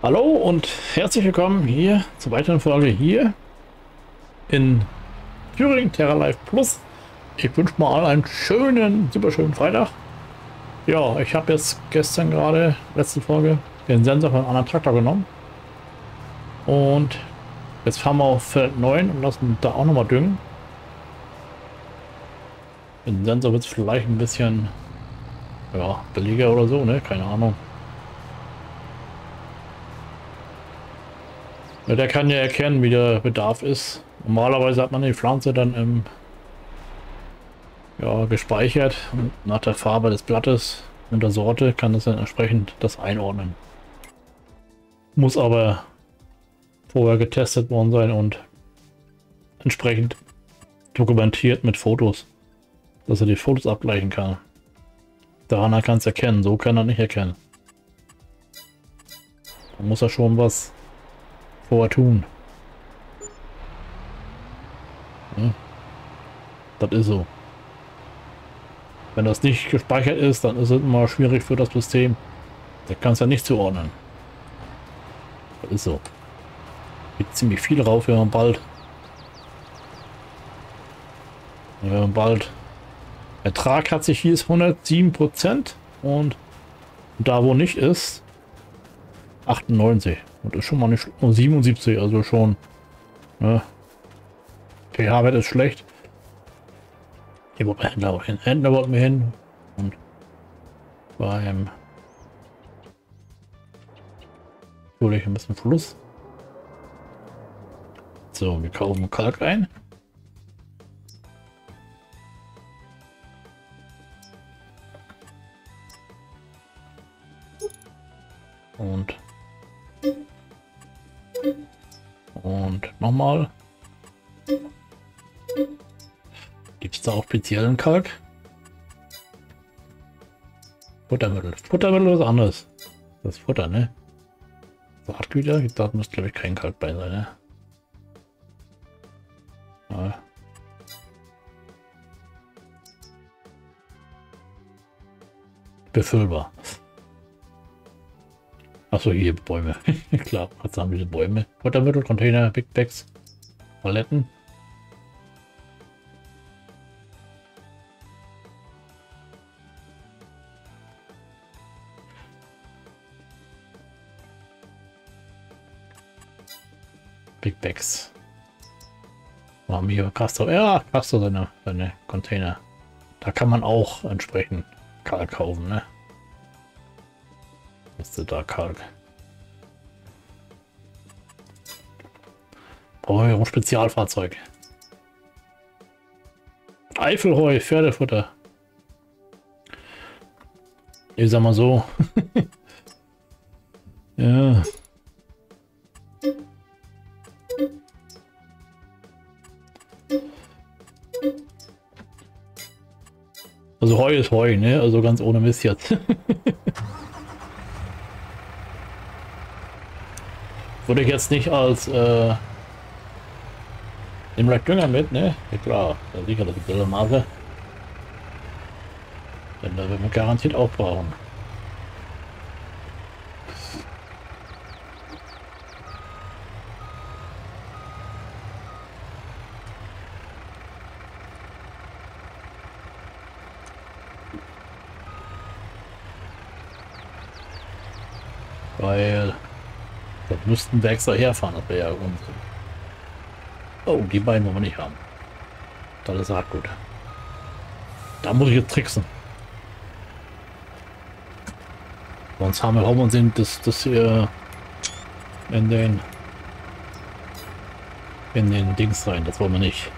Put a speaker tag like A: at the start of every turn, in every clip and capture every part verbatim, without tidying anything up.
A: Hallo und herzlich willkommen hier zur weiteren Folge hier in Thüringen Terra Life Plus. Ich wünsche mal allen einen schönen, super schönen Freitag. Ja, ich habe jetzt gestern gerade, letzte Folge, den Sensor von einem anderen Traktor genommen. Und jetzt fahren wir auf Feld neun und lassen da auch nochmal düngen. Mit dem Sensor wird es vielleicht ein bisschen ja, billiger oder so, ne? Keine Ahnung. Ja, der kann ja erkennen, wie der Bedarf ist. Normalerweise hat man die Pflanze dann im, ja, gespeichert und nach der Farbe des Blattes und der Sorte kann es dann entsprechend das einordnen. Muss aber vorher getestet worden sein und entsprechend dokumentiert mit Fotos, dass er die Fotos abgleichen kann. Daran er kann es erkennen, so kann er nicht erkennen. Da muss er schon was vorher tun. Ja, das ist so. Wenn das nicht gespeichert ist, dann ist es immer schwierig für das System. Der kann es ja nicht zuordnen. Das ist so. Geht ziemlich viel rauf, wenn man bald. Wenn man bald. Ertrag hat sich hier ist hundertsieben Prozent und da wo nicht ist achtundneunzig. Und ist schon mal nicht oh, siebenundsiebzig, also schon. Ne? pH-Wert ist schlecht. Hier wollten wir Händler auch hin. Händler wollten wir hin. Und beim hole ich ein bisschen Fluss. So, wir kaufen Kalk ein. Und und nochmal. Gibt es da auch speziellen Kalk? Futtermittel. Futtermittel ist anderes. Das ist Futter, ne? Saatgüter, da muss glaube ich kein Kalk bei sein, ne? Ja. Befüllbar. Achso, hier Bäume. Klar, was haben diese Bäume? Futtermittel, Container, Big Bags, Paletten. Big Bags. Wir haben hier Castor. Ja, Castor seine, seine Container. Da kann man auch entsprechend Kalk kaufen, ne? Ist da Kalk. Brauchen wir ein Spezialfahrzeug. Eifelheu, Pferdefutter. Ich sag mal so. Ja. Also Heu ist Heu, ne? Also ganz ohne Mist jetzt. Würde ich jetzt nicht als äh, im Dünger mit, ne? Ja klar, da sicher das ist Maße. Denn da werden wir garantiert auch brauchen. Weil das müssten wir extra herfahren, das wäre ja Unsinn. Oh, die beiden wollen wir nicht haben. Das ist halt gut. Da muss ich jetzt tricksen. Sonst haben wir auch und sind das das hier in den in den Dings rein. Das wollen wir nicht.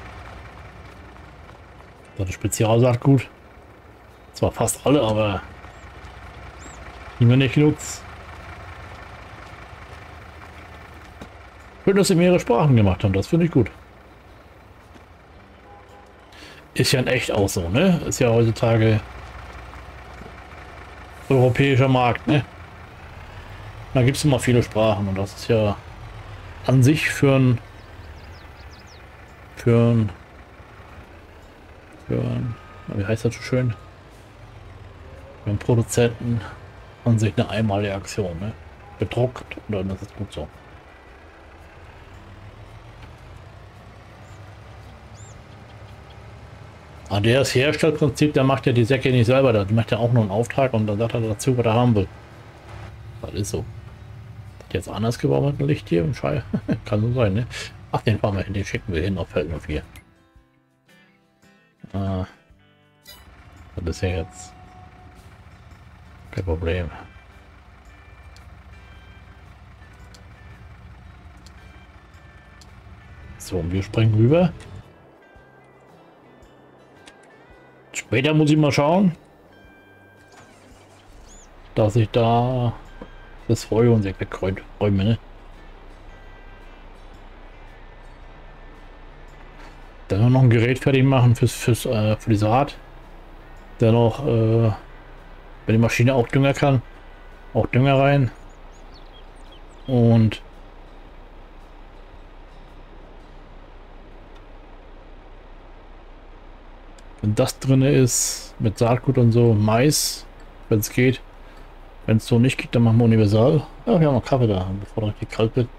A: Das ist Spezialsaatgut. Zwar fast alle, aber die wir nicht genutzt. Schön, dass sie mehrere Sprachen gemacht haben, das finde ich gut. Ist ja in echt auch so, ne? Ist ja heutzutage europäischer Markt, ne? Da gibt es immer viele Sprachen und das ist ja an sich für ein für ein für ein, wie heißt das so schön? Für einen Produzenten an sich eine einmalige Aktion, ne? gedruckt und dann ist es gut so. Aber der das Herstellprinzip, der macht ja die Säcke nicht selber, der macht ja auch nur einen Auftrag und dann sagt er dazu, was er haben will. Das ist so. Hat jetzt anders gebaut mit dem Licht hier im Schei. Kann so sein, ne? Ach, den fahren wir hin, den schicken wir hin auf Feld vier. Ah, das ist ja jetzt kein Problem. So, und wir springen rüber. Später muss ich mal schauen, dass ich da das Feuer und sich wegräume, ne? Dann noch ein Gerät fertig machen fürs, fürs, äh, für die Saat. Dann noch, äh, wenn die Maschine auch Dünger kann, auch Dünger rein. Und wenn das drin ist, mit Saatgut und so, Mais, wenn es geht. Wenn es so nicht geht, dann machen wir Universal. Ja, wir haben noch Kaffee da, bevor richtig kalt wird.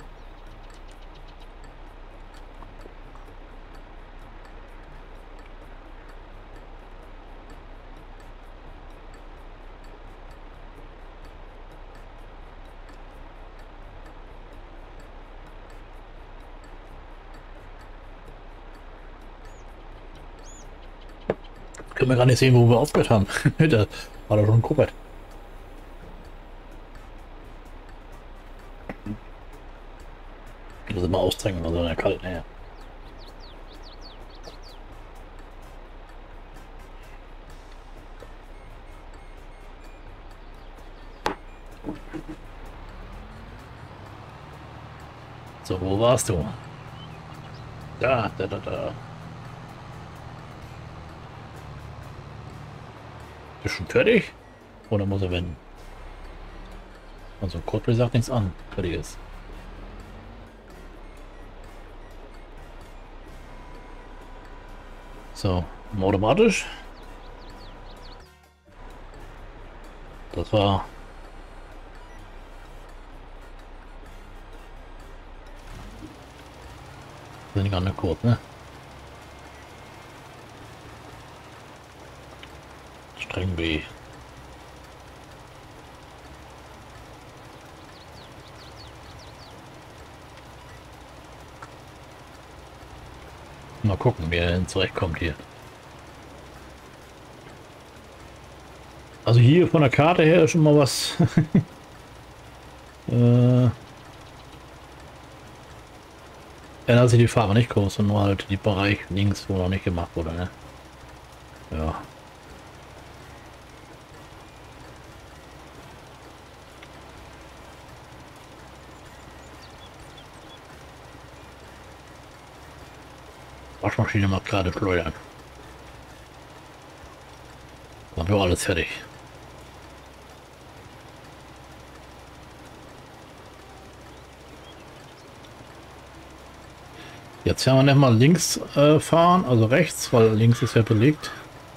A: Können wir gar nicht sehen, wo wir aufgehört haben. Da war da schon ein Kuppert. Das immer austrinken, also in der kalten Nähe. So, wo warst du? Da, da, da, da. Ist schon fertig? Oder muss er wenden? Also Coldplay sagt nichts an, fertig ist. So, automatisch. Das war sind gar nicht kurz, ne? Streng B. Mal gucken, wie er zurechtkommt hier. Also hier von der Karte her ist schon mal was. äh, ändert sich die Farbe nicht groß, sondern nur halt die Bereich links, wo noch nicht gemacht wurde. Ne? Ja. Waschmaschine macht gerade Schleudern. Dann wird alles fertig. Jetzt werden wir nicht mal links äh, fahren, also rechts, weil links ist ja belegt.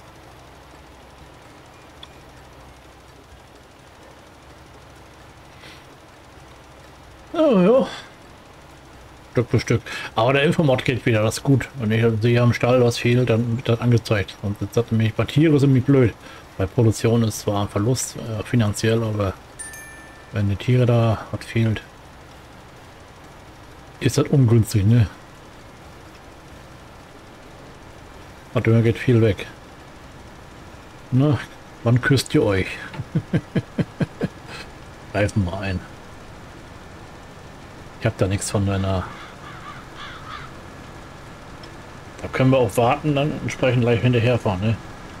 A: Oh, ja. Stück für Stück. Aber der Infomod geht wieder, das ist gut. Wenn ich sehe am Stall, was fehlt, dann wird das angezeigt. Und jetzt sagt nämlich, bei Tiere sind mich blöd. Bei Produktion ist zwar ein Verlust äh, finanziell, aber wenn die Tiere da was fehlt, ist das ungünstig, ne? Da geht viel weg. Na, wann küsst ihr euch? Greifen mal ein. Ich habe da nichts von deiner. Da können wir auch warten, dann entsprechend gleich hinterherfahren, ne?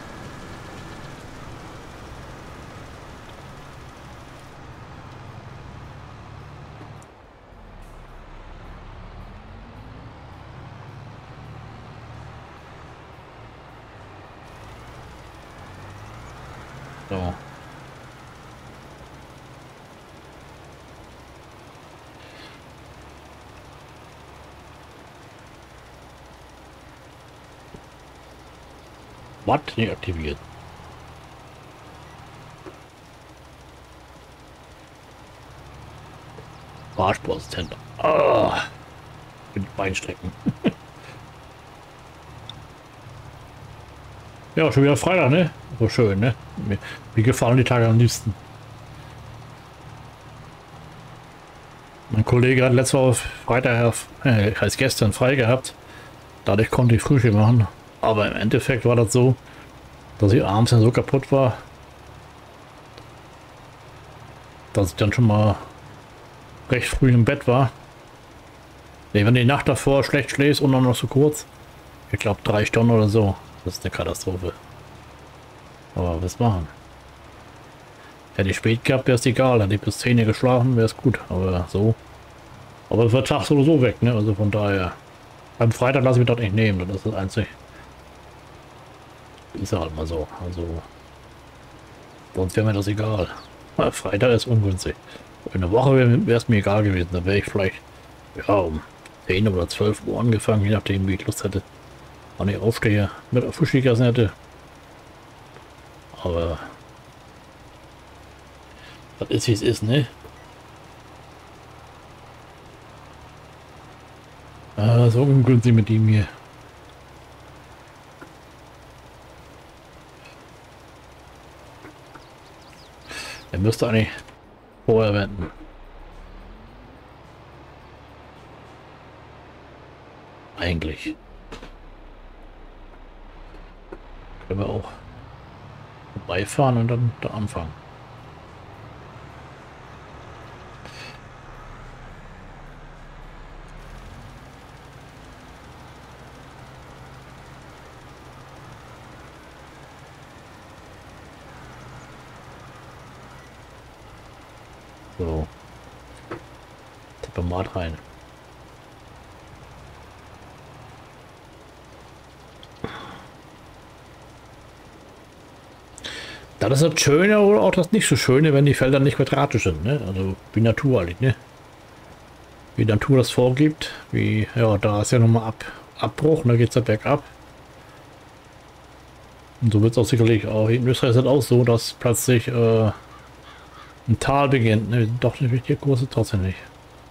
A: So. Was nicht aktiviert? Fahrspurassistent. Ah, mit Beinstrecken. Ja, schon wieder Freitag, ne? So schön, ne? Mir, mir gefallen die Tage am liebsten. Mein Kollege hat letzte Woche Freitag, äh, heißt gestern, frei gehabt. Dadurch konnte ich Frühstück machen. Aber im Endeffekt war das so, dass ich abends dann so kaputt war, dass ich dann schon mal recht früh im Bett war. Nee, wenn du die Nacht davor schlecht schläfst und dann noch so kurz, ich glaube drei Stunden oder so, das ist eine Katastrophe. Aber was machen? Hätte ich spät gehabt, wäre es egal. Hätte ich bis zehn Uhr geschlafen, wäre es gut. Aber so. Aber es wird tags oder so weg, ne? Also von daher. Am Freitag lasse ich mich das nicht nehmen. Das ist das Einzige. Ist ja halt mal so. Also. Sonst wäre mir das egal. Aber Freitag ist ungünstig. In der Woche wäre es mir egal gewesen. Da wäre ich vielleicht ja, um zehn oder zwölf Uhr angefangen, je nachdem wie ich Lust hätte. Wann ich aufstehe, mit auf Frühstück gegessen hätte. Aber das ist wie es ist, ne? Ah, so ungünstig mit ihm hier. Er müsste eigentlich vorher wenden. Eigentlich. Können wir auch vorbeifahren und dann da anfangen. So. Tempomat rein. Das ist das Schöne oder auch das nicht so Schöne, wenn die Felder nicht quadratisch sind, ne? Also wie Natur halt, ne? Wie Natur das vorgibt, wie, ja, da ist ja nochmal Ab, Abbruch, da geht es ja bergab. Und so wird es auch sicherlich auch, in Österreich ist es auch so, dass plötzlich äh, ein Tal beginnt, ne? Doch nicht richtig große trotzdem nicht.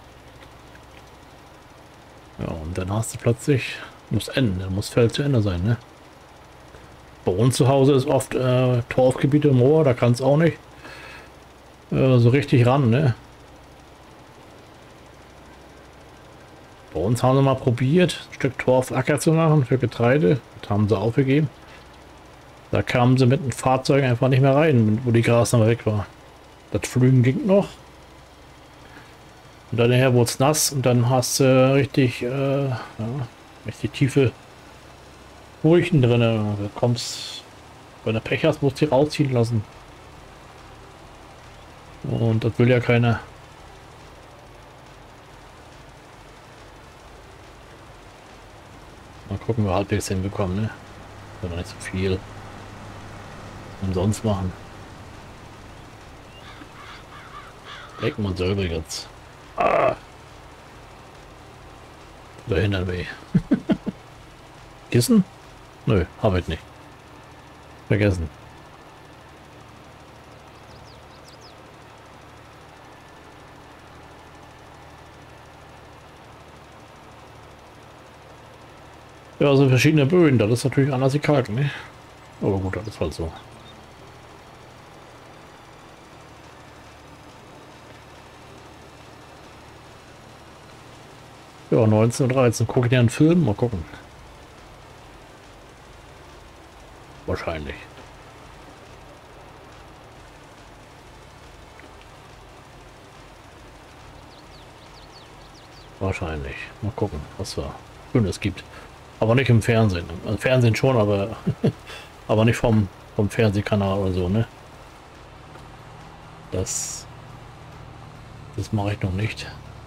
A: Ja, und dann hast du plötzlich, muss enden, dann muss Feld zu Ende sein, ne? Bei uns zu Hause ist oft äh, Torfgebiete im Moor, da kann es auch nicht äh, so richtig ran, ne? Bei uns haben sie mal probiert, ein Stück Torfacker zu machen für Getreide. Das haben sie aufgegeben. Da kamen sie mit dem Fahrzeug einfach nicht mehr rein, wo die Gras noch weg war. Das Pflügen ging noch. Und dann nachher wurde es nass und dann hast du richtig, äh, ja, richtig tiefe Furchen drin. Du kommst, wenn du Pech hast, musst du die rausziehen lassen. Und das will ja keiner. Mal gucken, wir halbwegs hinbekommen, ne? Wenn wir nicht so viel umsonst machen. Lecken wir uns selber jetzt. Ah! Dahinter weh. Kissen? Nö, habe ich nicht. Vergessen. Ja, also verschiedene Böden, das ist natürlich anders wie Kalk, ne? Aber gut, das ist halt so. Ja, neunzehn Uhr dreizehn. Gucke ich dir einen Film? Mal gucken. Wahrscheinlich. Wahrscheinlich. Mal gucken, was da Schönes gibt. Aber nicht im Fernsehen. Im Fernsehen schon, aber aber nicht vom, vom Fernsehkanal oder so, ne? Das, das mache ich noch nicht.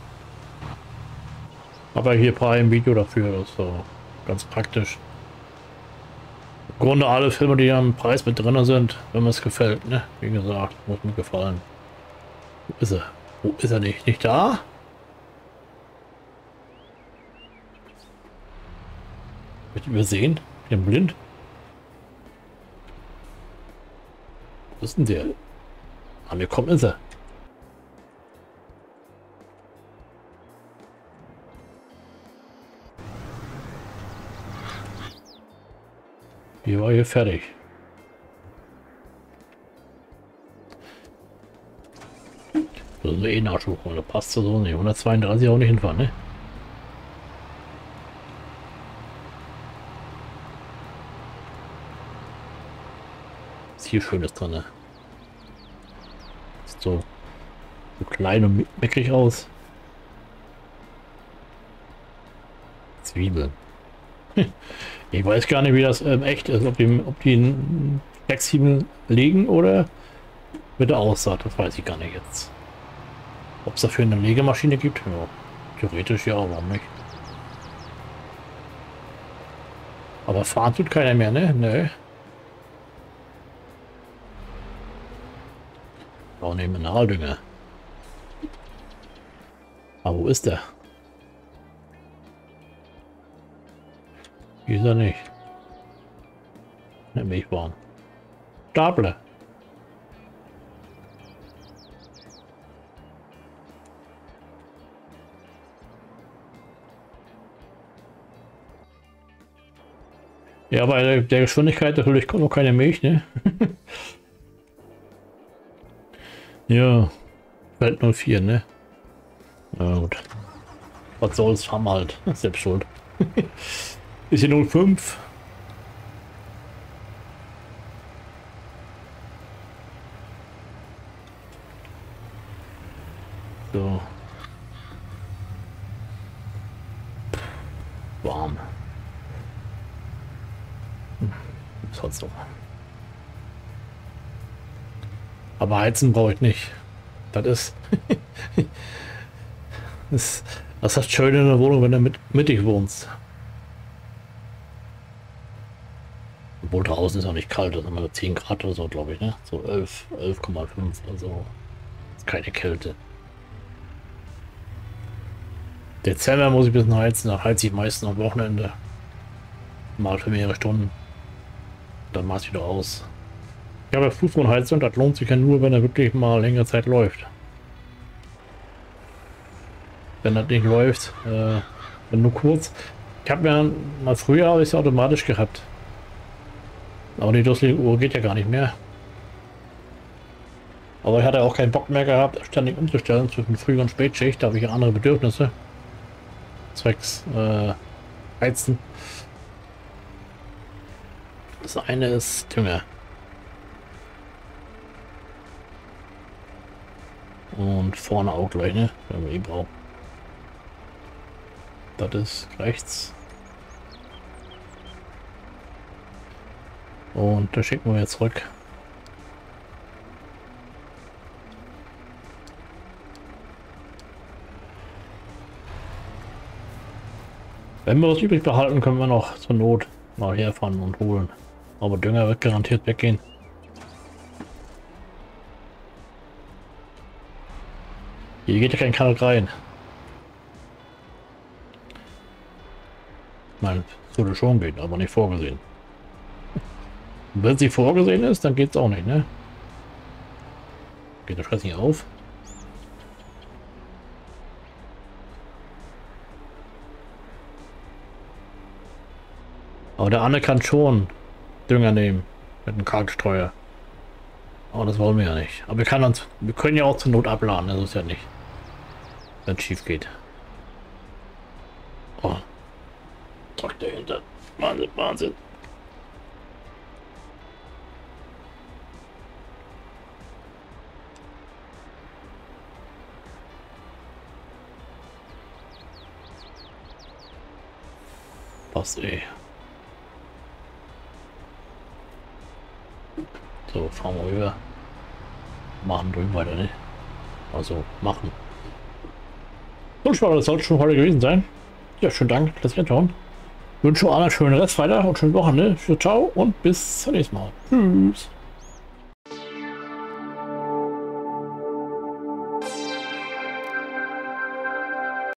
A: Aber hier Prime Video dafür, das ist so ganz praktisch. Im Grunde alle Filme, die am Preis mit drin sind, wenn mir es gefällt, ne? Wie gesagt, muss mir gefallen. Wo ist er? Wo ist er nicht? Nicht da? Wird übersehen? Ich bin blind. Wo ist denn der? An mir kommt ist er. Hier war hier fertig. Das ist eh Nachschubung, da passt so nicht. hundertzweiunddreißig auch nicht hinfahren, ne? Was hier Schönes dran, ne? Sieht so, so klein und meckrig aus. Zwiebeln. Ich weiß gar nicht, wie das ähm, echt ist, ob die, ob die einen flexibel legen oder mit der Aussaat, das weiß ich gar nicht jetzt. Ob es dafür eine Legemaschine gibt? Ja, theoretisch ja, warum nicht? Aber fahren tut keiner mehr, ne? Ne. Auch nicht Mineraldünger. Aber wo ist der? Hier ist er nicht. Ne, Milchbahn. Stapler. Ja, bei der, der Geschwindigkeit natürlich kommt noch keine Milch, ne? Ja, Welt null vier, ne? Na gut. Was soll's, haben halt. Selbst schuld. Ist hier null fünf. So. Warm. Ist halt so. Aber heizen brauche ich nicht. Das ist, das, das ist schön in der Wohnung, wenn du mit, mittig wohnst. Obwohl draußen ist auch nicht kalt, das sind immer zehn Grad oder so, glaube ich, ne? So elf, elf Komma fünf oder so. Ist keine Kälte. Dezember muss ich ein bisschen heizen, da heize ich meistens am Wochenende. Mal für mehrere Stunden. Dann mach ich wieder aus. Ich habe ja Fußbodenheizung, das lohnt sich ja nur, wenn er wirklich mal längere Zeit läuft. Wenn das nicht läuft, äh, wenn nur kurz. Ich habe ja mal früher habe ich es automatisch gehabt. Aber die dusselige Uhr geht ja gar nicht mehr. Aber ich hatte auch keinen Bock mehr gehabt, ständig umzustellen zwischen Früh- und Spätschicht. Da habe ich ja andere Bedürfnisse. Zwecks äh, Heizen. Das eine ist Dünger. Und vorne auch gleich, ne? Wenn wir eh brauchen. Das ist rechts. Und da schicken wir jetzt zurück. Wenn wir was übrig behalten, können wir noch zur Not mal herfahren und holen. Aber Dünger wird garantiert weggehen. Hier geht ja kein Karl rein. Ich meine, es würde schon gehen, aber nicht vorgesehen. Und wenn sie vorgesehen ist, dann geht es auch nicht, ne? Geht der Scheiß nicht auf? Aber der Anne kann schon Dünger nehmen mit einem Kalkstreuer. Aber das wollen wir ja nicht. Aber wir können uns, wir können ja auch zur Not abladen, das ist ja nicht, wenn es schief geht. Oh. Drückt dahinter. Wahnsinn, Wahnsinn. Passt eh. So, fahren wir rüber. Machen drüben weiter, ne? Also, machen. Und schon, das sollte schon heute gewesen sein. Ja, schönen Dank, das Anschauen. Wünsche allen einen schönen Rest weiter und schöne Woche, ne? Ciao und bis zum nächsten Mal. Tschüss.